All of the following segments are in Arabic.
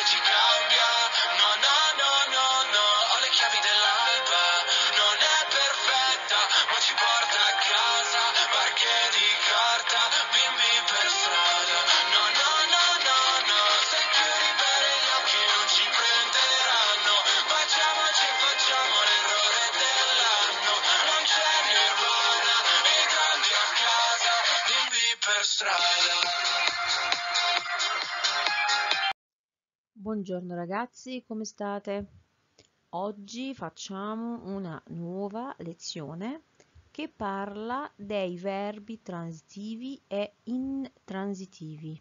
che ci cambia. No, no, no, no, no, ho le chiavi dell'alba. Non è perfetta, ma ci porta a casa. Barche di carta, bimbi per strada. No, no, no, no, no, se chiudi bene gli occhi non ci prenderanno. Facciamoci e facciamo l'errore dell'anno. Non c'è nirvana, i grandi a casa, bimbi per strada. Buongiorno ragazzi, come state? Oggi facciamo una nuova lezione che parla dei verbi transitivi e intransitivi.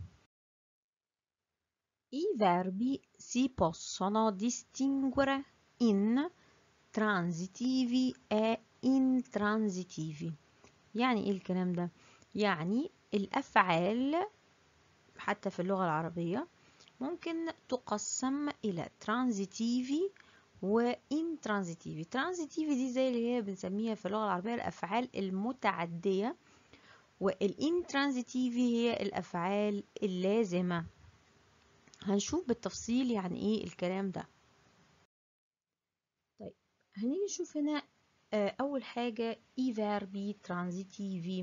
I verbi si possono distinguere in transitivi e intransitivi. يعني إيه الكلام ده؟ يعني الأفعال حتى في اللغة العربية ممكن تقسم إلى ترانزيتيفي وإنترانزيتيفي. ترانزيتيفي دي زي اللي هي بنسميها في اللغة العربية الأفعال المتعدية، والإنترانزيتيفي هي الأفعال اللازمة. هنشوف بالتفصيل يعني إيه الكلام ده. طيب هنيجي نشوف هنا أول حاجة i verbi transitivi.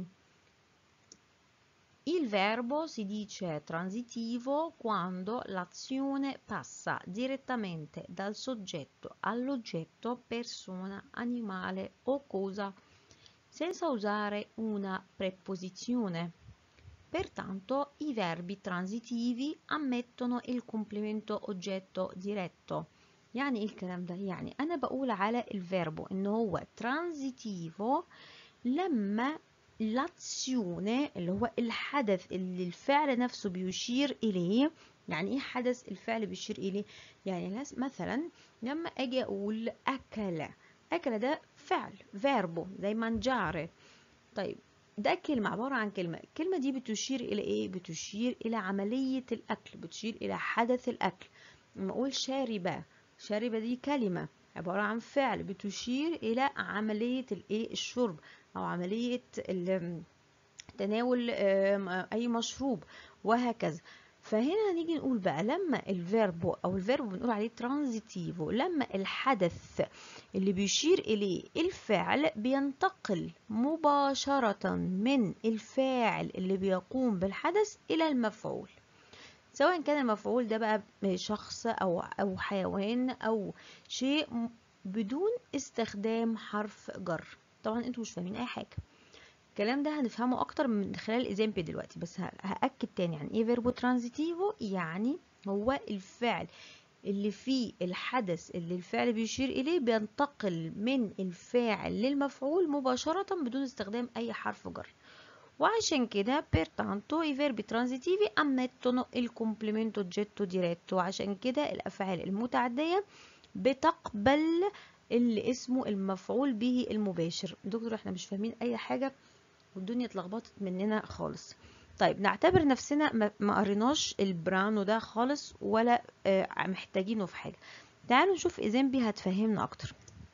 Il verbo si dice transitivo quando l'azione passa direttamente dal soggetto all'oggetto, persona, animale o cosa, senza usare una preposizione. Pertanto i verbi transitivi ammettono il complemento oggetto diretto. يعني ايه الكلام ده؟ يعني انا بقول على الفيربو ان هو ترانزيتيفو لما l'azione اللي هو الحدث اللي الفعل نفسه بيشير إليه. يعني إيه حدث الفعل بيشير إليه؟ يعني مثلا لما أجي أقول أكل، أكل ده فعل فيربو زي mangiare. طيب ده كلمة عبارة عن كلمة، الكلمة دي بتشير إلى إيه؟ بتشير إلى عملية الأكل، بتشير إلى حدث الأكل. لما أقول شارب، شارب دي كلمة عبارة عن فعل بتشير إلى عملية الإيه؟ الشرب أو عملية تناول أي مشروب وهكذا. فهنا هنيجي نقول بقى لما الفيربو أو الفيربو بنقول عليه ترانزيتيفو لما الحدث اللي بيشير إليه الفعل بينتقل مباشرة من الفاعل اللي بيقوم بالحدث إلى المفعول، سواء كان المفعول ده بقى شخص أو حيوان أو شيء بدون استخدام حرف جر. طبعا انتوا مش فاهمين أي حاجة، الكلام ده هنفهمه اكتر من خلال الاكزامبل دلوقتي، بس هاكد تاني يعني ايه فيربو ترانزيتيفو. يعني هو الفعل اللي فيه الحدث اللي الفعل بيشير اليه بينتقل من الفاعل للمفعول مباشرة بدون استخدام اي حرف جر. وعشان كده pertanto i verbi transitivi ammettono il complemento oggetto diretto. وعشان كده الافعال المتعدية بتقبل اللي اسمه المفعول به المباشر. دكتور احنا مش فاهمين اي حاجة والدنيا اتلخبطت مننا خالص. طيب نعتبر نفسنا ما قريناش البرانو ده خالص ولا محتاجينه في حاجة. تعالوا نشوف ايزامبي هتفهمنا اكتر.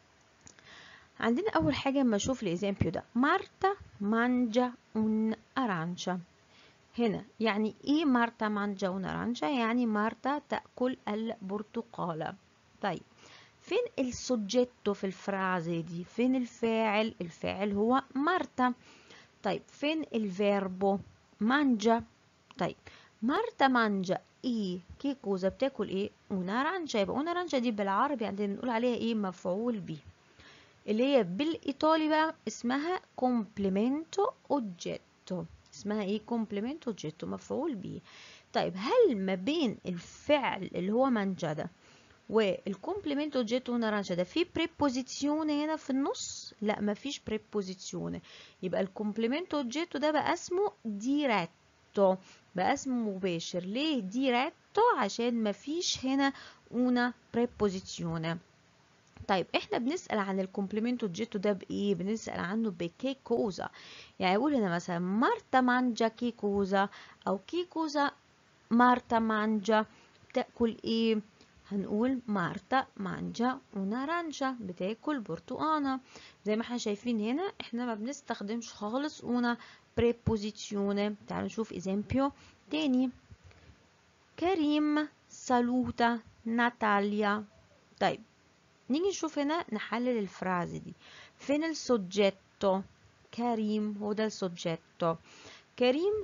عندنا اول حاجة اما اشوف الايزامبيو ده مارتا مانجا un arancia. هنا يعني ايه مارتا مانجا un arancia؟ يعني مارتا تأكل البرتقالة. طيب فين السوجيتو في الفرازة دي؟ فين الفاعل؟ الفاعل هو مارتا. طيب فين الفيربو؟ مانجا. طيب مارتا مانجا ايه كي كوزا بتاكل ايه؟ اونارانجا. يبقى اونارانجا دي بالعربي عندنا نقول عليها ايه؟ مفعول به، اللي هي بالايطالي بقى اسمها كومبليمنتو اوجيتو. اسمها ايه؟ كومبليمنتو اوجيتو، مفعول به. طيب هل ما بين الفعل اللي هو مانجا ده والكومبليمنتو اوجيتو نارانجا ده في بريبوزيسيون هنا في النص؟ لا مفيش بريبوزيسيون. يبقى الكومبليمنتو اوجيتو ده بقى اسمه ديريتو، بقى اسمه مباشر. ليه ديريتو؟ عشان مفيش هنا una preposizione. طيب احنا بنسأل عن الكومبليمنتو اوجيتو ده بايه؟ بنسأل عنه بكي كوزا. يعني يقول هنا مثلا مارتا مانجا كي كوزا، او كي كوزا مارتا مانجا، بتاكل ايه؟ هنقول مارتا مانجا ونارانجا، بتاكل برتقانة. زي ما احنا شايفين هنا احنا ما بنستخدمش خالص una preposizione. تعالوا نشوف esempio تاني. كريم saluta ناتاليا. طيب نيجي نشوف هنا نحلل الفرازة دي. فين السوجيتو؟ كريم هو ده السوجيتو. كريم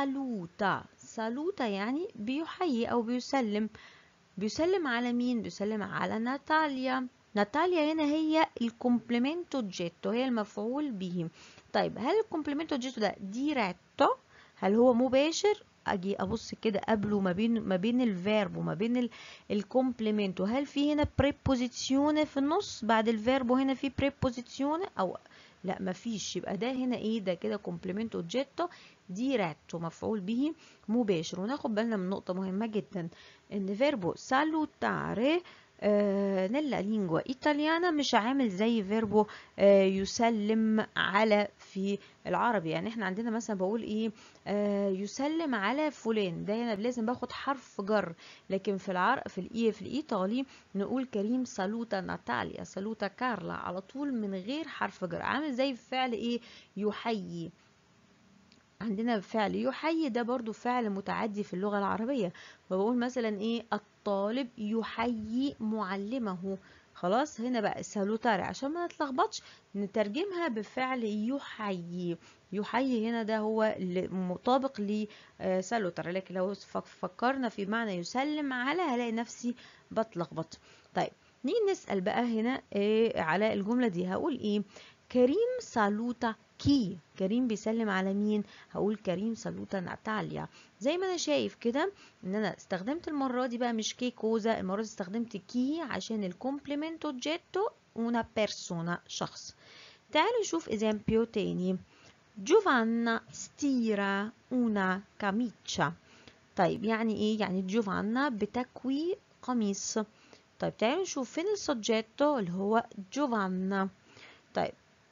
سالوتا يعني بيحيي او بيسلم. بيسلم على مين؟ بيسلم على ناتاليا. ناتاليا هنا هي الكومبليمنتو جيتو، هي المفعول به. طيب هل الكومبليمنتو جيتو ده ديريتو؟ هل هو مباشر؟ اجي ابص كده قبله ما بين الفيرب وما بين الكومبليمنتو، هل في هنا بريبوزيسيون في النص بعد الفيرب وهنا في بريبوزيسيون او لا؟ مفيش. يبقى ده هنا ايه؟ ده كده كومبليمنتو جيتو ديريتو، مفعول به مباشر. وناخد بالنا من نقطة مهمة جدا، ان فيربو salutare nella lingua italiana مش عامل زي فيربو يسلم على في العربي. يعني احنا عندنا مثلا بقول ايه؟ يسلم على فلان، ده هنا لازم باخد حرف جر. لكن في الايطالي نقول كريم سالوتا ناتاليا، سالوتا كارلا، على طول من غير حرف جر، عامل زي فعل ايه؟ يحيي. عندنا فعل يحيي ده برضو فعل متعدي في اللغة العربية، فبقول مثلا ايه؟ الطالب يحيي معلمه. خلاص هنا بقى سالوتاري عشان ما نتلخبطش نترجمها بفعل يحيي. يحيي هنا ده هو مطابق لسالوتاري، لكن لو فكرنا في معنى يسلم على هلاقي نفسي بتلخبط. طيب نيجي نسأل بقى هنا إيه على الجملة دي؟ هقول ايه؟ كريم سالوتا كي. كريم بيسلم على مين؟ هقول كريم سالوتا ناتاليا. زي ما انا شايف كده ان انا استخدمت المره دي بقى مش كي كوزا، المره دي استخدمت كي عشان الكومبليمنتو جيتو una persona، شخص. تعالوا نشوف esempio تاني. جوفانا ستيرا una camicia. طيب يعني ايه؟ يعني جوفانا بتكوي قميص. طيب تعالوا نشوف فين السوجيتو اللي هو جوفانا. طيب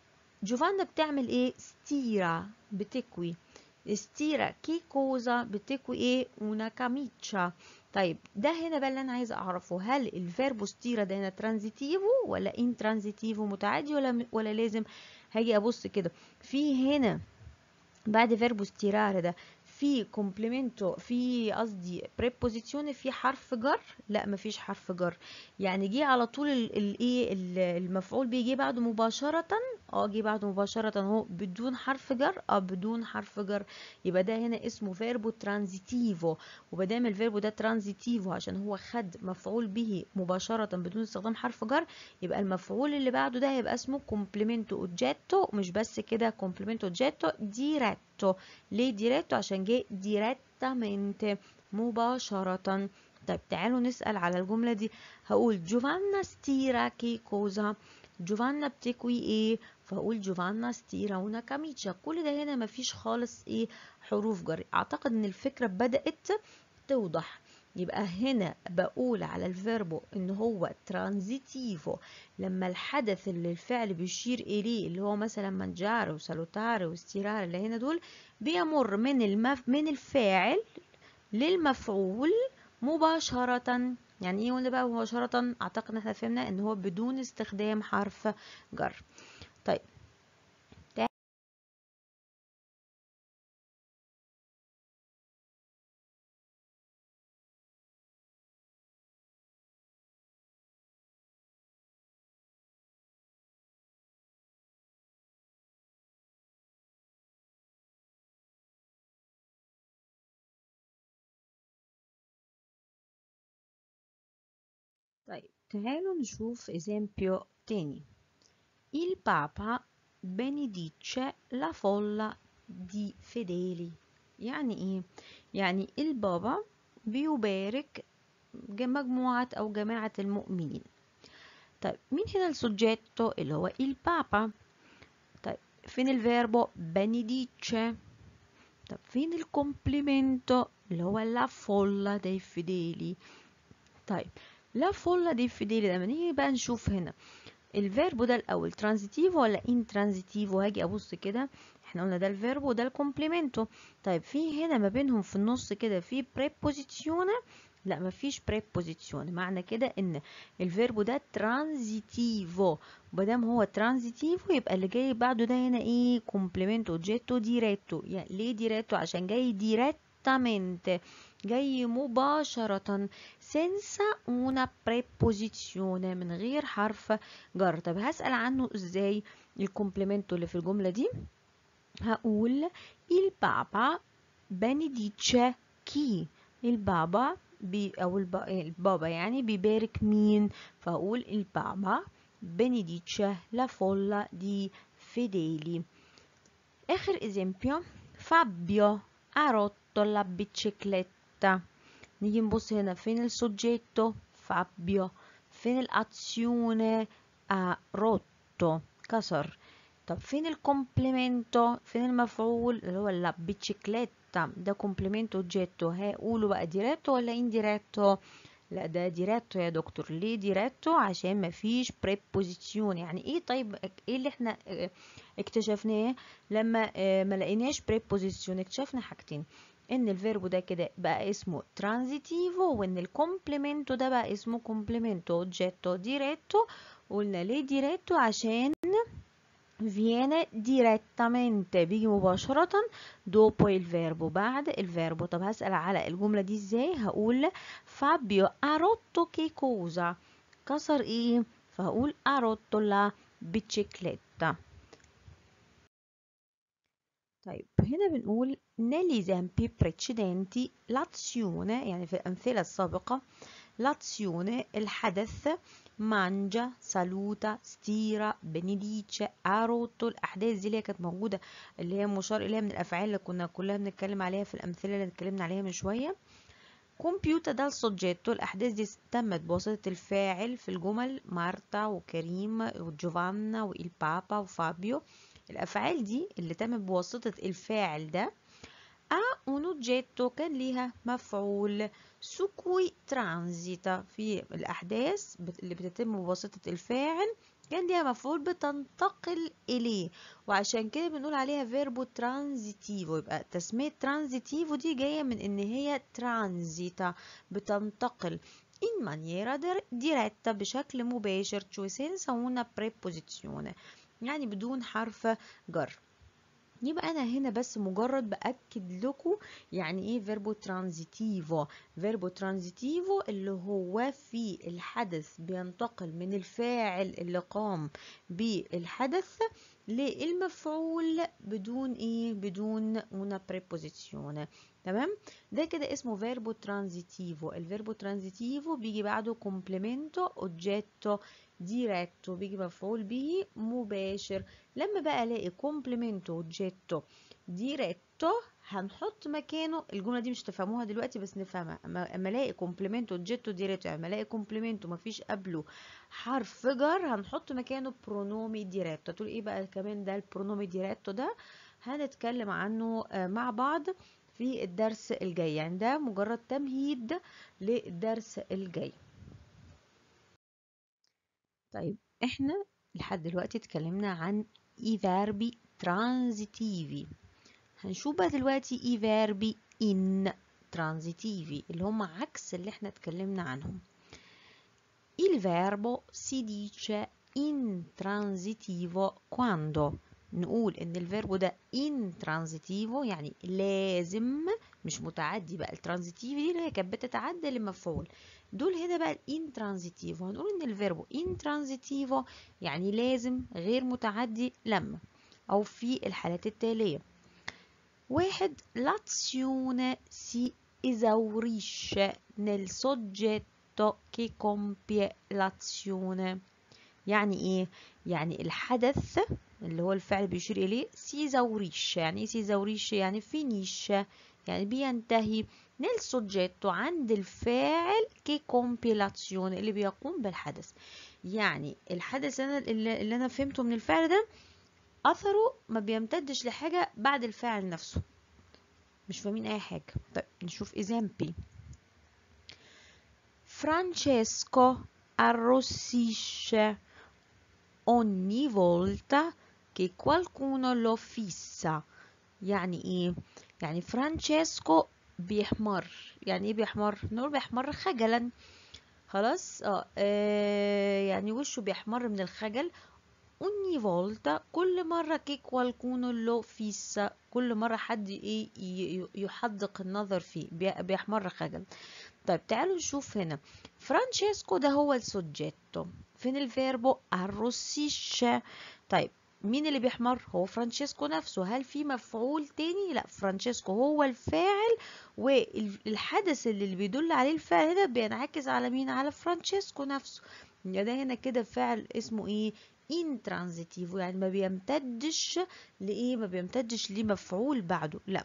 جوفانا بتعمل ايه؟ ستيرا بتكوي. ستيرا كي كوزا بتكوي ايه؟ una camicia. طيب ده هنا بقى اللي انا عايزه اعرفه، هل الفيربو ستيرا ده هنا ترانزيتيفو ولا ان ترانزيتيفو متعدي ولا لازم؟ هاجي ابص كده في هنا بعد فيربو ستيرار ده في كومبليمنتو، في قصدي بريبوزيسيون، في حرف جر؟ لا مفيش حرف جر. يعني جه على طول الايه المفعول بيجي بعده مباشره. جه بعده مباشره اهو بدون حرف جر. بدون حرف جر. يبقى ده هنا اسمه فيربو ترانزيتيفو. وبدام الفيربو ده ترانزيتيفو عشان هو خد مفعول به مباشره بدون استخدام حرف جر، يبقى المفعول اللي بعده ده هيبقى اسمه كومبليمنتو اوجيتو. مش بس كده، كومبليمنتو اوجيتو ديريتو. ليه ديريتو؟ عشان جه ديريتامنت، مباشرة. طيب تعالوا نسأل على الجملة دي. هقول جوفانا ستيرا كي كوزا. جوفانا بتكوي ايه؟ فهقول جوفانا ستيرا ونا كاميتشا. كل ده هنا مفيش خالص ايه؟ حروف جر. اعتقد ان الفكرة بدأت توضح. يبقى هنا بقول على الفيربو ان هو ترانزيتيفو لما الحدث اللي الفعل بيشير اليه اللي هو مثلا مانجارو وسالوتارو وستيرار اللي هنا دول بيمر من الفاعل للمفعول مباشرة. يعني ايه قلنا بقى مباشرة؟ اعتقد ان احنا فهمنا ان هو بدون استخدام حرف جر. طيب طيب تعالوا نشوف esempio تاني. Il Papa benedice la folla di fedeli. يعني ايه؟ يعني البابا بيبارك مجموعة او جماعة المؤمنين. طيب مين هنا السوجيتو اللي هو البابا؟ طيب فين الفيربو benedice؟ طب فين الكومبليمنتو اللي هو la folla dei fedeli؟ طيب la folla dei fedeli لما نيجي بقى نشوف هنا الفيربو ده الاول ترانزيتيفو ولا ان ترانزيتيفو؟ هاجي ابص كده، احنا قلنا ده الفيربو وده الكومبليمنتو. طيب في هنا ما بينهم في النص كده في بريبوزيسيون؟ لا مفيش بريبوزيسيون. معنى كده ان الفيربو ده ترانزيتيفو. ومادام هو ترانزيتيفو يبقى اللي جاي بعده ده هنا ايه؟ كومبليمنتو جيتو ديريتو. يعني ليه ديريتو؟ عشان جاي ديريتو direttamente جاي مباشرة senza una preposizione من غير حرف جر. طب هسأل عنه ازاي الكومبلمنتو اللي في الجملة دي؟ هقول il papa benedice chi. البابا البابا يعني بيبارك مين؟ فهقول البابا benedice la folla di fedeli. آخر esempio Fabio ha rotto la bicicletta. نيجي نبص هنا فين السوجيتو Fabio، فين الأكسيونة ha rotto كسر. طب فين الكومبليمنتو، فين المفعول اللي هو لا بيتشيكليتا، ده كومبليمنتو جيتو. هقوله بقى ديريتو ولا انديريتو؟ لا ده ديريتو يا دكتور. ليه ديريتو؟ عشان مفيش بريبوزيسيون. يعني ايه؟ طيب ايه اللي احنا اكتشفناه لما ما لقيناش بريبوزيسيون؟ اكتشفنا حاجتين، ان الفيربو ده كده بقى اسمه ترانزيتيفو، وان الكومبليمنتو ده بقى اسمه كومبليمنتو جيتو ديريتو. قلنا ليه ديريتو؟ عشان viene direttamente بيجي مباشرة dopo il verbo بعد الفيربو. طب هسأل على الجملة دي ازاي؟ هقول فابيو ha rotto che cosa؟ كسر ايه؟ فهقول ha rotto la bicicletta. طيب هنا بنقول negli esempi precedenti l'azione، يعني في الأمثلة السابقة l'azione الحدث mangia saluta stira benedice ha rotto. الأحداث دي اللي هي كانت موجودة، اللي هي مشار إليها من الأفعال اللي كنا كلها بنتكلم عليها في الأمثلة اللي اتكلمنا عليها من شوية. compiuta dal soggetto، الأحداث دي تمت بواسطة الفاعل في الجمل مارتا وكريم وجوفانا والبابا وفابيو. الأفعال دي اللي تمت بواسطة الفاعل ده ha un oggetto كان ليها مفعول su cui transita، في الأحداث اللي بتتم بواسطة الفاعل كان ليها مفعول بتنتقل إليه، وعشان كده بنقول عليها فيربو ترانزيتيفو. يبقى تسمية ترانزيتيفو دي جاية من إن هي ترانزيتا بتنتقل in maniera diretta بشكل مباشر cioè senza una preposizione، يعني بدون حرف جر. يبقى انا هنا بس مجرد باكد لكم يعني ايه فيربو ترانزيتيفو. فيربو ترانزيتيفو اللي هو في الحدث بينتقل من الفاعل اللي قام بالحدث للمفعول بدون ايه؟ بدون una preposizione. تمام؟ ده كده اسمه فيربو ترانزيتيفو. الفيربو ترانزيتيفو بيجي بعده كومبليمنتو اوجيتو ديريتو، بيجي مفعول به مباشر. لما بقى الاقي كومبليمنتو اوجيتو ديريتو هنحط مكانه الجمله دي، مش تفهموها دلوقتي بس نفهمها. اما الاقي كومبليمنتو اوجيتو ديريتو، اما الاقي كومبليمنتو مفيش قبله حرف جر، هنحط مكانه برونومي ديريتو. تقول ايه بقى كمان ده البرونومي ديريتو ده؟ هنتكلم عنه مع بعض في الدرس الجاي، يعني ده مجرد تمهيد للدرس الجاي. طيب احنا لحد دلوقتي اتكلمنا عن i verbi transitivi. هنشوف بقى دلوقتي i verbi intransitivi اللي هم عكس اللي احنا اتكلمنا عنهم. Il verbo si dice intransitivo quando، نقول ان الفيربو ده intransitivo يعني لازم، مش متعدي. بقى الترانزيتيف دي اللي هي كانت بتتعدى لمفعول، دول هنا بقى الانترانزيتيفو. هنقول ان الفيربو انترانزيتيفو يعني لازم غير متعدي لما او في الحالات التالية. واحد l'azione si esaurisce nel soggetto che compie l'azione. يعني ايه؟ يعني الحدث اللي هو الفعل بيشير اليه سي زوريش. يعني ايه سي زوريش؟ يعني فينيش، يعني بينتهي نيل سوجيتو عند الفاعل كي كومبيلاتسيون اللي بيقوم بالحدث. يعني الحدث اللي انا فهمته من الفعل ده اثره ما بيمتدش لحاجه بعد الفاعل نفسه. مش فاهمين اي حاجه؟ طيب نشوف ايزامبل. فرانشيسكو arrossisce ogni volta che qualcuno lo fissa. يعني ايه؟ يعني فرانشيسكو بيحمر. يعني ايه بيحمر؟ نقول بيحمر خجلا. خلاص يعني وشه بيحمر من الخجل ogni volta كل مرة che qualcuno lo fissa، كل مرة حد ايه يحدق النظر فيه بيحمر خجل. طيب تعالوا نشوف هنا فرانشيسكو ده هو السوجيتو، فين الفيربو arrossisce. طيب مين اللي بيحمر؟ هو فرانشيسكو نفسه. هل في مفعول تاني؟ لا، فرانشيسكو هو الفاعل، والحدث اللي بيدل عليه الفعل هنا بينعكس على مين؟ على فرانشيسكو نفسه. يبقى ده هنا كده فعل اسمه ايه؟ intransitive، يعني ما بيمتدش لايه؟ ما بيمتدش لمفعول بعده، لا،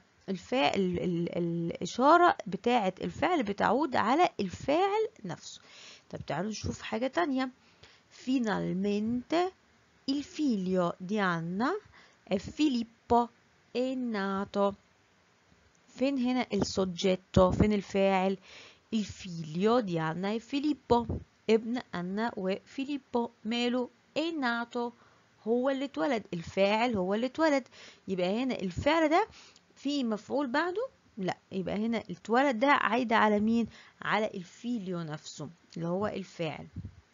الإشارة بتاعة الفعل بتعود على الفاعل نفسه. طب تعالوا نشوف حاجة تانية. Finalmente il figlio di Anna e Filippo è nato. فين هنا السوجيتو؟ فين الفاعل؟ il figlio di Anna e Filippo، ابن أنا وفيليبو. ماله؟ è nato، هو اللي اتولد، الفاعل هو اللي اتولد. يبقى هنا الفعل ده في مفعول بعده؟ لا، يبقى هنا اتولد ده عايدة على مين؟ على الفيليو نفسه اللي هو الفاعل.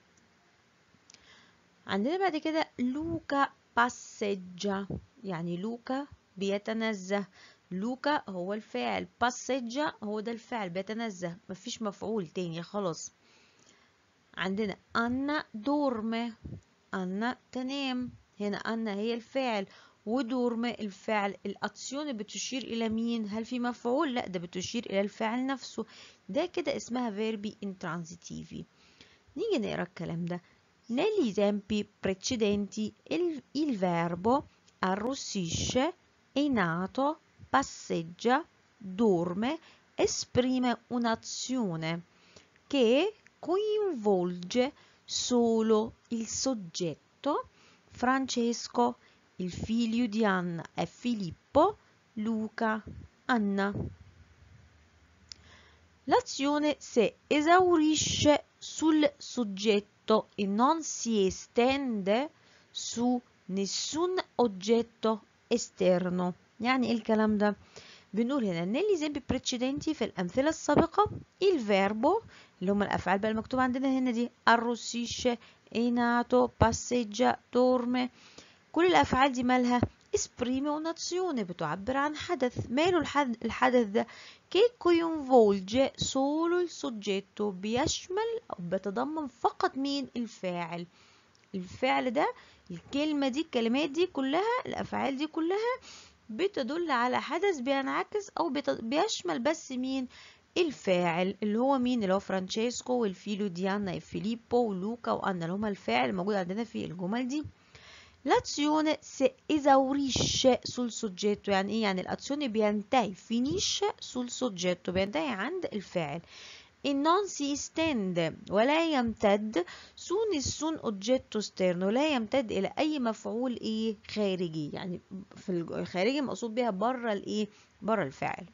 عندنا بعد كده لوكا باسيجا، يعني لوكا بيتنزه. لوكا هو الفاعل، باسيجا هو ده الفعل بيتنزه، مفيش مفعول تاني خلاص. عندنا أنا دورمي، أنا تنام. هنا أنا هي الفاعل ودورمي الفعل. الأكسيون بتشير إلى مين؟ هل في مفعول؟ لا، ده بتشير إلى الفاعل نفسه. ده كده اسمها فيربي intransitive. نيجي نقرا الكلام ده. Negli esempi precedenti il verbo arrossisce, è nato, passeggia, dorme, esprime un'azione che coinvolge solo il soggetto Francesco, il figlio di Anna e Filippo, Luca, Anna. L'azione si esaurisce sul soggetto e non si estende su nessun oggetto esterno. يعني ايه الكلام ده؟ بنقول هنا negli esempi precedenti في الأمثلة السابقة il verbo اللي هم الأفعال بقى المكتوبة عندنا هنا دي arrossisce, è nato, passeggia, dorme، كل الأفعال دي مالها؟ esprime un'azione، بتعبر عن حدث. ماله الحدث ده؟ che coinvolge solo il soggetto، بيشمل أو بيتضمن فقط مين؟ الفاعل. الفعل ده، الكلمة دي، الكلمات دي كلها، الأفعال دي كلها بتدل على حدث بينعكس أو بيشمل بس مين؟ الفاعل اللي هو مين؟ اللي هو فرانشيسكو والفيلو دي أنا فيليبو ولوكا وأنا، اللي هما الفاعل الموجود عندنا في الجمل دي. L'azione si esaurisce sul soggetto، يعني ايه؟ يعني الأكسيون بينتهي، finisce sul soggetto، بينتهي عند الفاعل. e non si estende، ولا يمتد su nessun oggetto esterno، لا يمتد إلى أي مفعول ايه؟ خارجي، يعني في الخارجي مقصود بها بره الايه؟ بره الفاعل.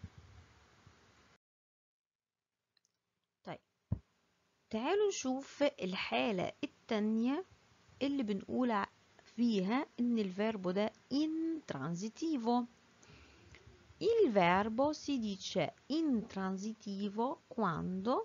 طيب تعالوا نشوف الحالة التانية اللي بنقول فيها ان الفيربو ده intransitivo. Il verbo si dice intransitivo quando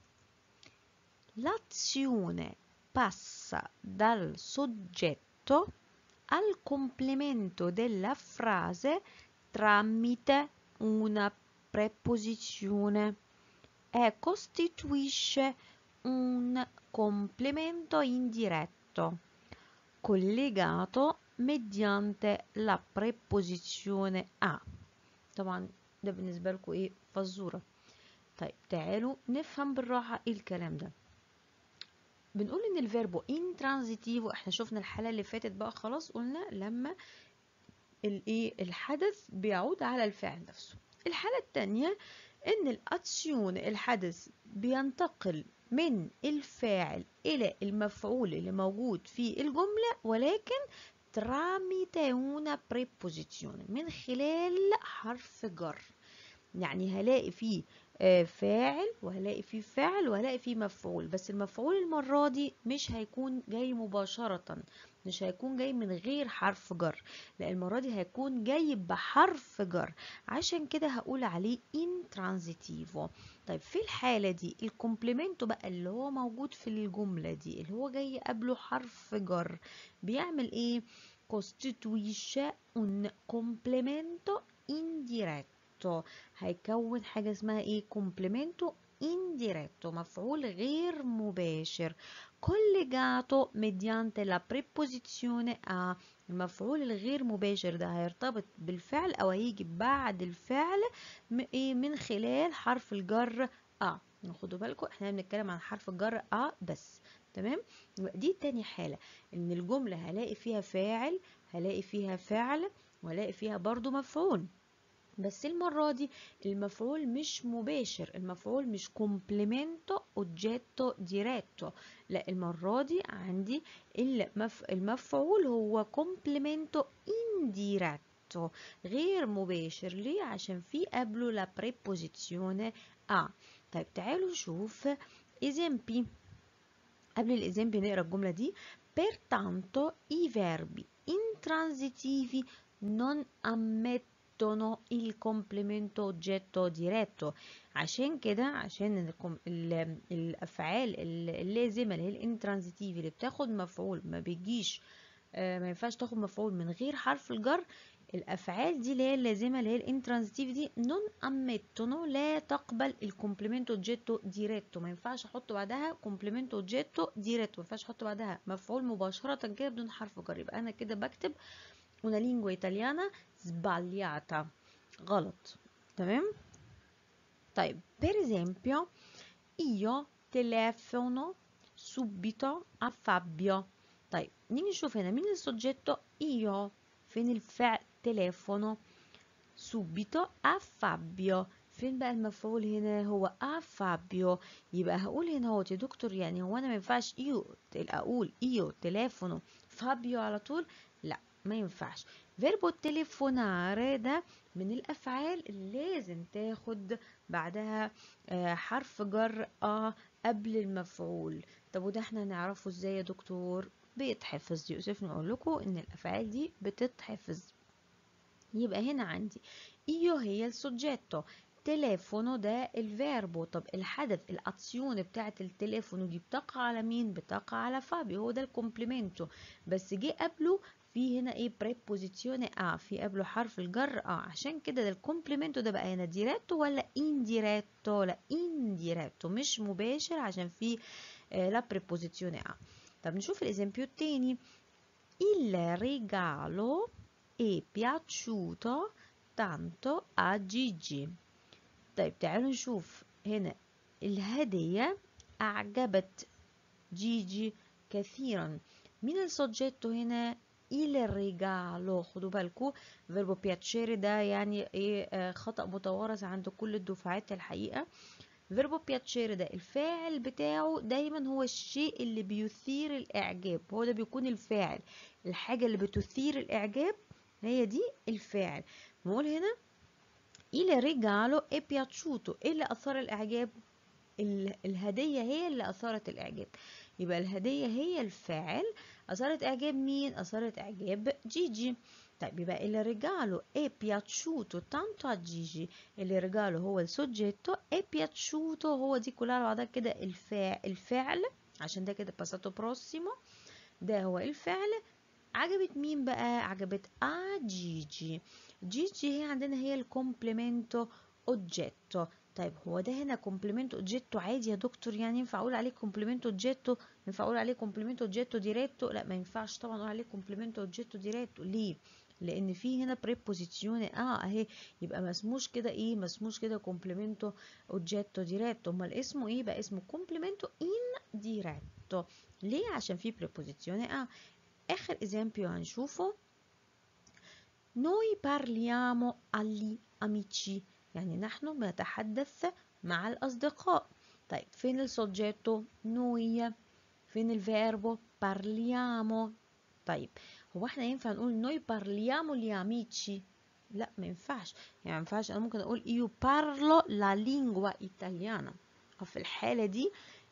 l'azione passa dal soggetto al complemento della frase tramite una preposizione e costituisce un complemento indiretto collegato mediante la preposizione a. طبعا ده بالنسبة لكم ايه؟ فزورة. طيب تعالوا نفهم بالراحة ايه الكلام ده. بنقول ان الفيربو intransitive، احنا شفنا الحالة اللي فاتت بقى خلاص، قلنا لما الايه؟ الحدث بيعود على الفعل نفسه. الحالة التانية ان الاتسيون، الحدث بينتقل من الفاعل الى المفعول اللي موجود في الجملة، ولكن tramite una preposizione، من خلال حرف جر. يعني هلاقي فيه فاعل، وهلاقي فيه فعل، وهلاقي فيه مفعول، بس المفعول المرة دي مش هيكون جاي مباشرة، مش هيكون جاي من غير حرف جر، لا المرة دي هيكون جاي بحرف جر، عشان كده هقول عليه intransitive. طيب في الحالة دي الكومبلمنتو بقى اللي هو موجود في الجملة دي اللي هو جاي قبله حرف جر بيعمل ايه؟ costituisce un complemento indiretto. هيكون حاجة اسمها ايه؟ complemento indiretto، مفعول غير مباشر collegato mediante la preposizione a. المفعول الغير مباشر ده هيرتبط بالفعل او هيجي بعد الفعل من خلال حرف الجر ا. خدوا بالكم احنا بنتكلم عن حرف الجر ا بس. تمام. يبقى دي تاني حالة، ان الجملة هلاقي فيها فاعل، هلاقي فيها فعل، وهلاقي فيها برضو مفعول، بس المرة دي المفعول مش مباشر، المفعول مش complemento oggetto diretto، لا المرة دي عندي المفعول هو complemento indiretto غير مباشر. ليه؟ عشان في قبله la preposizione a. طيب تعالوا نشوف esempi. قبل الإزامبي نقرأ الجملة دي. pertanto i verbi intransitivi non ammettono il complemento oggetto diretto. عشان كده عشان الأفعال اللازمة اللي هي الانترانزيتيف اللي بتاخد مفعول ما بيجيش ما ينفعش تاخد مفعول من غير حرف الجر. الافعال دي اللي هي اللازمه اللي هي الانترانزيتيف دي نون اميتونو لا تقبل الكومبليمنتو اوجيتو ديريتو، ما ينفعش احط بعدها كومبليمنتو اوجيتو ديريتو، ما ينفعش احط بعدها مفعول مباشره كده بدون حرف جر. يبقى انا كده بكتب una lingua italiana sbagliata، غلط. تمام. طيب per esempio io telefono subito a Fabio. طيب نيجي نشوف هنا مين السوجيتو؟ io. فين الفعل؟ تليفونو. subito a Fabio. فين بقى المفعول هنا؟ هو a Fabio. يبقى هقول هنا هو يا دكتور يعني هو انا ما ينفعش اقول io telefono Fabio على طول؟ لا ما ينفعش. فيربو تليفونare ده من الافعال اللي لازم تاخد بعدها حرف جر قبل المفعول. طب وده احنا نعرفه ازاي يا دكتور؟ بيتحفظ. يوسف نقول لكم ان الافعال دي بتتحفظ. يبقى هنا عندي ايو هي السوجيتو، تليفونو ده الفيربو. طب الحدث الاتسيون بتاعت التليفونو دي بتقع على مين؟ بتقع على فابيو، هو ده الكومبليمنتو، بس جه قبله في هنا ايه؟ بريبوزيسيوني في قبله حرف الجر عشان كده ده الكومبليمنتو ده بقى هنا ديريتو ولا انديريتو؟ لا انديريتو مش مباشر عشان في لا بريبوزيسيوني طب نشوف الاسامبيو التاني. il regalo è piaciuto tanto a Gigi. طيب تعالوا نشوف هنا الهدية أعجبت جيجي كثيرا. مين السوجيتو هنا؟ il regalo. خدوا بالكم فيربو piacere ده يعني ايه خطأ متوارث عند كل الدفعات الحقيقة. فيربو piacere ده الفاعل بتاعه دايما هو الشيء اللي بيثير الإعجاب، هو ده بيكون الفاعل، الحاجة اللي بتثير الإعجاب هي دي الفاعل. نقول هنا il regalo è piaciuto، ايه اللي أثار الإعجاب؟ الهدية هي اللي أثارت الإعجاب. يبقى الهدية هي الفاعل، أثارت إعجاب مين؟ أثارت إعجاب جيجي. طيب يبقى il regalo è piaciuto tanto a Gigi. il regalo هو السوجيتو، è piaciuto هو دي كلها على بعضها كده الفعل عشان ده كده passato prossimo، ده هو الفعل. عجبت مين بقى؟ عجبت جيجي. جيجي هي عندنا هي الكومبليمنتو اوجيتو. طيب هو ده هنا كومبليمنتو اوجيتو عادي يا دكتور؟ يعني ينفع اقول عليه كومبليمنتو اوجيتو؟ ينفع اقول عليه كومبليمنتو اوجيتو ديريتو؟ لا ما ينفعش طبعا اقول عليه كومبليمنتو اوجيتو ديريتو. ليه؟ لان في هنا بريبوزيسيوني اهي، يبقى ما اسموش كده ايه؟ ما اسموش كده كومبليمنتو اوجيتو ديريتو، امال اسمه ايه بقى؟ اسمه كومبليمنتو ان ديريتو. ليه؟ عشان في بريبوزيسيوني آخر esempio هنشوفه. noi parliamo agli amici، يعني نحن نتحدث مع الأصدقاء. طيب فين السوجيتو؟ noi. فين الفيربو؟ parliamo. طيب هو احنا ينفع نقول noi parliamo gli amici؟ لا ما ينفعش. يعني ما ينفعش انا ممكن اقول io parlo la lingua italiana، في الحالة دي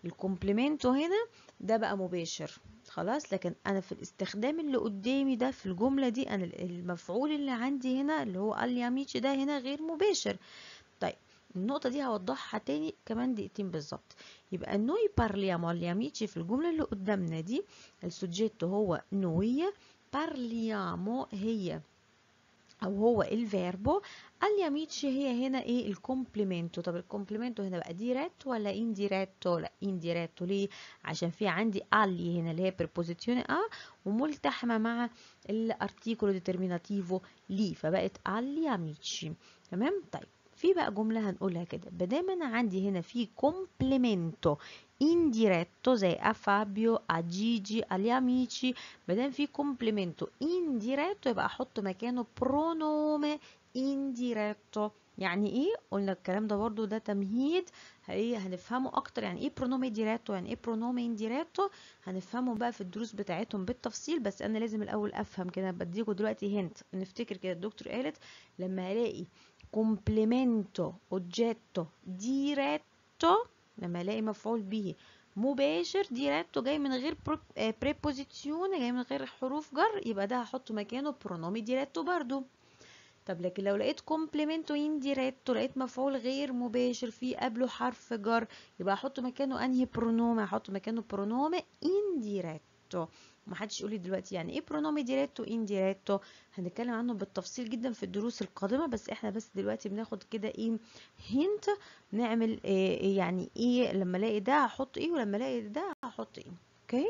الكومبليمنتو هنا ده بقى مباشر خلاص، لكن انا في الاستخدام اللي قدامي ده في الجملة دي انا المفعول اللي عندي هنا اللي هو الياميتشي ده هنا غير مباشر. طيب النقطة دي هوضحها تاني كمان دقيقتين بالظبط. يبقى نوي بارليامو الياميتشي في الجملة اللي قدامنا دي السوجيتو هو نوي، بارليامو هي او هو الفيربو، الياميتشي هي هنا ايه الكومبليمنتو. طب الكومبليمنتو هنا بقى ديريتو ولا انديريتو؟ لا انديريتو. ليه؟ عشان في عندي الي هنا اللي هي preposizione ا وملتحمه مع الارتيكولو ديترميناتيفو لي، فبقت الياميتشي. تمام. طيب في بقى جمله هنقولها كده، بدام انا عندي هنا في كومبليمنتو indiretto زي a Fabio a Gigi agli amici، مادام في كومبليمنتو indiretto يبقى احط مكانه برونومي indiretto. يعني ايه؟ قلنا الكلام ده برضو ده تمهيد، هنفهمه اكتر يعني ايه برونومي ديريتو يعني ايه برونومي انديريتو، هنفهمه بقى في الدروس بتاعتهم بالتفصيل. بس انا لازم الاول افهم كده، بديكوا دلوقتي هنت نفتكر كده. الدكتور قالت لما الاقي كومبليمنتو اوجيتو ديريتو، لما الاقي مفعول به مباشر ديريتو جاي من غير بريبوزيسيون، جاي من غير حروف جر، يبقى ده هحط مكانه برونومي ديريتو برضو. طب لكن لو لقيت كومبليمنتو انديريتو، لقيت مفعول غير مباشر فيه قبله حرف جر، يبقى احط مكانه انهي برونومي؟ احط مكانه برونومي انديريتو. محدش يقول لي دلوقتي يعني ايه برونومي ديريتو انديريتو، هنتكلم عنه بالتفصيل جدا في الدروس القادمه، بس احنا بس دلوقتي بناخد كده ايه هنت نعمل إيه يعني ايه لما الاقي ده هحط ايه ولما الاقي ده هحط ايه. اوكي.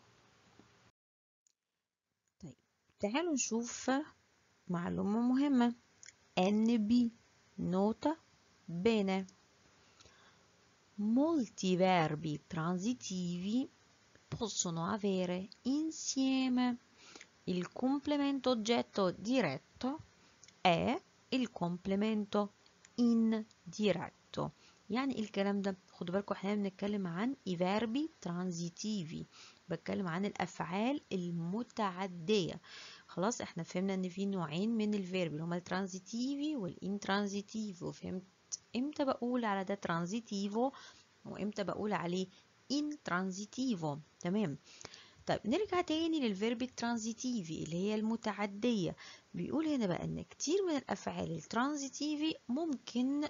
طيب تعالوا نشوف معلومه مهمه. NB nota bene. Molti verbi transitivi possono avere insieme il complemento oggetto diretto e il complemento indiretto. يعني الكلام ده خدوا بالكم احنا بنتكلم عن i verbi transitivi، بتكلم عن الافعال المتعديه. خلاص احنا فهمنا ان في نوعين من الفيرب اللي هما الترانزيتيفي والانترانزيتيفو. فهمت امتى بقول على ده ترانزيتيفو وامتى بقول عليه انترانزيتيفو. تمام. طيب نرجع تاني للفيرب الترانزيتيفي اللي هي المتعدية. بيقول هنا بقى ان كتير من الافعال الترانزيتيفي ممكن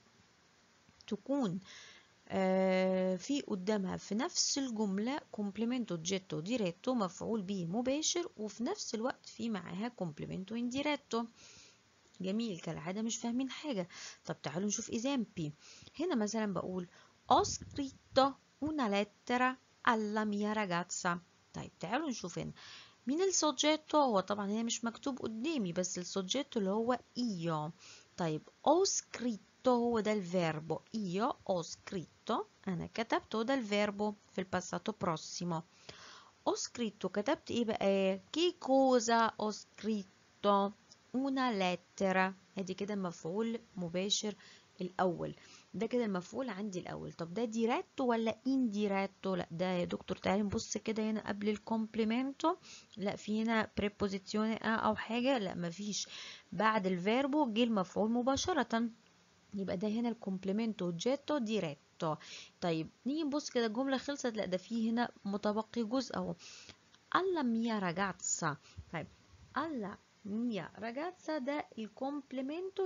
تكون في قدامها في نفس الجملة كومبليمنتو اوجيتو ديريتو مفعول به مباشر، وفي نفس الوقت في معاها كومبليمنتو انديريتو. جميل كالعادة مش فاهمين حاجة. طب تعالوا نشوف ايزامبي. هنا مثلا بقول ho scritto una lettera alla mia ragazza. طيب تعالوا نشوف هنا مين السوجيتو. هو طبعا هنا مش مكتوب قدامي بس السوجيتو اللي هو io. طيب ho scritto هو ده الفيربو، io ho scritto انا كتبت، هو ده الفيربو في الباساتو بروسيمو. ho scritto كتبت ايه بقى؟ che cosa ho scritto una lettera. ادي كده مفعول مباشر الاول، ده كده المفعول عندي الاول. طب ده ديريتو ولا انديريتو؟ لا ده يا دكتور تعالي نبص كده هنا قبل الكومبليمنتو، لا في هنا بريبوزيسيون او حاجه، لا مفيش. بعد الفيربو جه المفعول مباشره، يبقى ده هنا الكومبليمنتو اوجيتو ديريتو. طيب نيجي نبص كده الجمله خلصت، لا ده في هنا متبقي جزء اهو alla mia ragazza. طيب alla mia ragazza ده الكومبليمنتو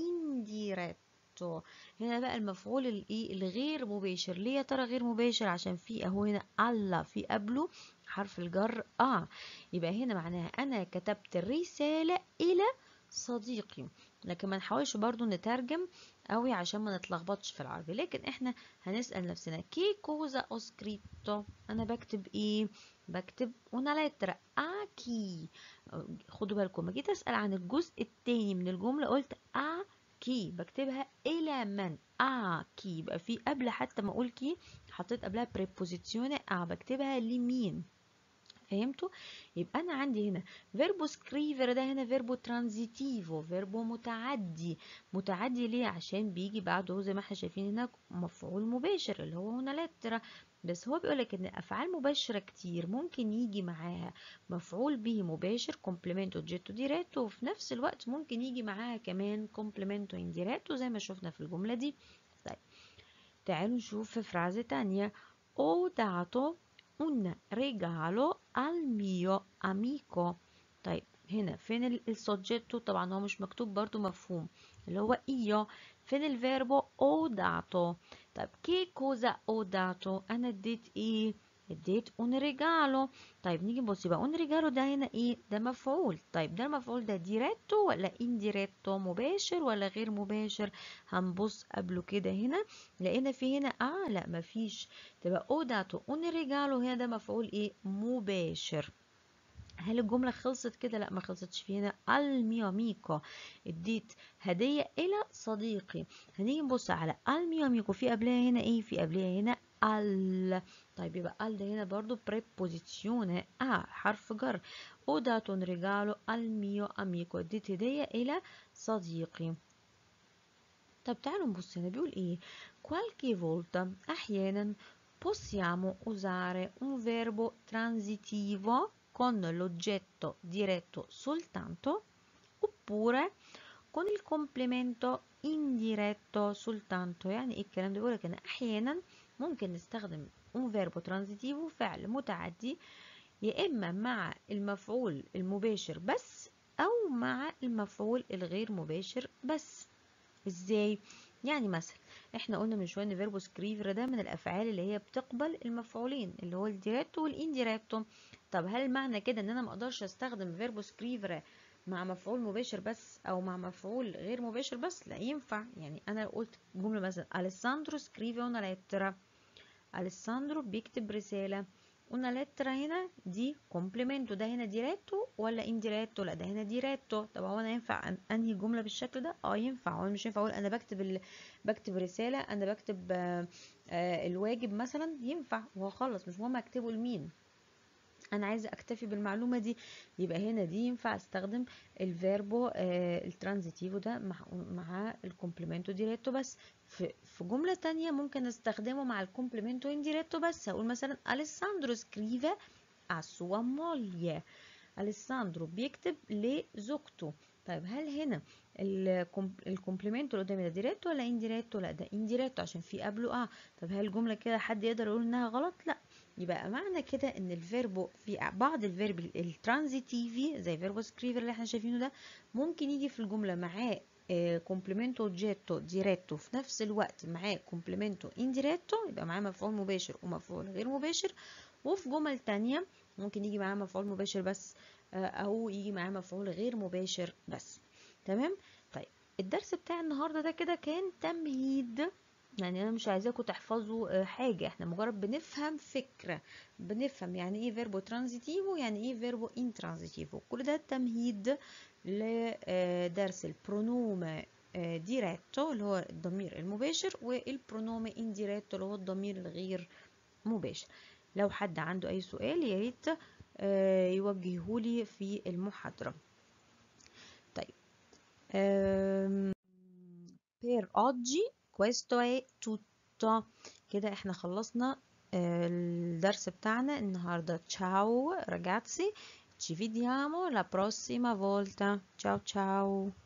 الانديريتو. هنا بقى المفعول الايه الغير مباشر. ليه يا ترى غير مباشر؟ عشان في اهو هنا alla في قبله حرف الجر يبقى هنا معناها انا كتبت الرسالة الى صديقي. لكن ما نحاولش برضو نترجم قوي عشان ما نتلخبطش في العربي، لكن احنا هنسأل نفسنا كي كوزا او سكريبتو، انا بكتب ايه؟ بكتب una lettera a chi. خدوا بالكم لما جيت اسال عن الجزء الثاني من الجمله قلت a chi، بكتبها الى من؟ a chi، يبقى في قبل حتى ما اقول كي حطيت قبلها preposizione a، بكتبها لمين. فهمتوا؟ يبقى انا عندي هنا فيربو سكريفر ده هنا فيربو ترانزيتيفو، فيربو متعدي. متعدي ليه؟ عشان بيجي بعده زي ما احنا شايفين هنا مفعول مباشر اللي هو هنا لترا. بس هو بيقولك ان افعال مباشره كتير ممكن يجي معاها مفعول به مباشر كومبليمنتو جيتو ديريتو، وفي نفس الوقت ممكن يجي معاها كمان كومبليمنتو انديريتو زي ما شفنا في الجمله دي. طيب تعالوا نشوف في فرازه تانية. ho dato un regalo al mio amico. طيب هنا فين السوجيتو؟ طبعا هو مش مكتوب برضو مفهوم اللي هو io. فين الفيربو ho dato؟ طيب che cosa ho dato؟ انا اديت ايه؟ اديت un regalo. طيب نيجي نبص يبقى un regalo ده هنا ايه؟ ده مفعول. طيب ده المفعول ده ديريتو ولا indiretto؟ مباشر ولا غير مباشر؟ هنبص قبله كده هنا لقينا في هنا لا مفيش. تبقى ho dato un regalo هنا ده مفعول ايه؟ مباشر. هل الجملة خلصت كده؟ لا ما خلصتش. في هنا al mio amico اديت هدية إلى صديقي. هنيجي نبص على al mio amico في قبلها هنا ايه؟ في قبلها هنا al. طيب يبقى al ده هنا برضو preposizione حرف جر. ho dato un regalo al mio amico اديت هدية إلى صديقي. طب تعالوا نبص هنا بيقول ايه؟ qualche volta أحيانا possiamo usare un verbo transitivo con l'oggetto diretto soltanto oppure con il complemento indiretto soltanto. يعني ايه الكلام ده؟ بيقولك ان احيانا ممكن نستخدم un verbo transitivo فعل متعدي يا اما مع المفعول المباشر بس او مع المفعول الغير مباشر بس. ازاي؟ يعني مثلا احنا قلنا من شويه ان فيربو سكريفر ده من الافعال اللي هي بتقبل المفعولين اللي هو الديريتو والانديريتو. طب هل معنى كده ان انا ما اقدرش استخدم فيربو سكريفر مع مفعول مباشر بس او مع مفعول غير مباشر بس؟ لا ينفع. يعني انا لو قلت جمله مثلا اليساندرو سكريفي اون ليترا، اليساندرو بيكتب رساله. قلنا لترا هنا دي كومبلمنتو، ده هنا ديريتو ولا انديريتو؟ لا ده هنا ديريتو. طب هو انا ينفع انهي جمله بالشكل ده؟ ينفع. هو مش ينفع اقول انا بكتب رساله، انا بكتب الواجب مثلا؟ ينفع وهخلص، مش مهم اكتبه لمين، انا عايزه اكتفي بالمعلومه دي. يبقى هنا دي ينفع استخدم الفيربو الترانزيتيفو ده مع الكومبلمنتو ديريتو بس. في جمله تانية ممكن استخدمه مع الكومبلمنتو انديريتو بس. هقول مثلا اليساندرو سكريفا a sua moglie، اليساندرو بيكتب لزوجته. طيب هل هنا الكومبلمنتو اللي قدامي ده ديريتو ولا انديريتو؟ لا ده انديريتو عشان في قبله طب هل الجمله كده حد يقدر يقول انها غلط؟ لا. يبقى معنى كده ان الفيربو في بعض الفيرب الترانزيتيفي زي فيربو سكريفر اللي احنا شايفينه ده ممكن يجي في الجمله معاه كومبلمنتو اوجيتو ديريتو في نفس الوقت معاه كومبلمنتو انديريتو، يبقى معاه مفعول مباشر ومفعول غير مباشر. وفي جمل تانية ممكن يجي معاه مفعول مباشر بس او يجي معاه مفعول غير مباشر بس. تمام. طيب الدرس بتاع النهارده ده كده كان تمهيد. يعني انا مش عايزاكم تحفظوا حاجه، احنا مجرد بنفهم فكره، بنفهم يعني ايه فيربو ترانزيتيفو يعني ايه فيربو انترانزيتيفو. كل ده تمهيد لدرس البرونوم ديريتو اللي هو الضمير المباشر والبرونوم انديريتو اللي هو الضمير الغير مباشر. لو حد عنده اي سؤال يا ريت يوجههولي في المحاضره. طيب per oggi questo è tutto. كده احنا خلصنا الدرس بتاعنا النهارده. ciao ragazzi, ci vediamo la prossima volta. ciao ciao.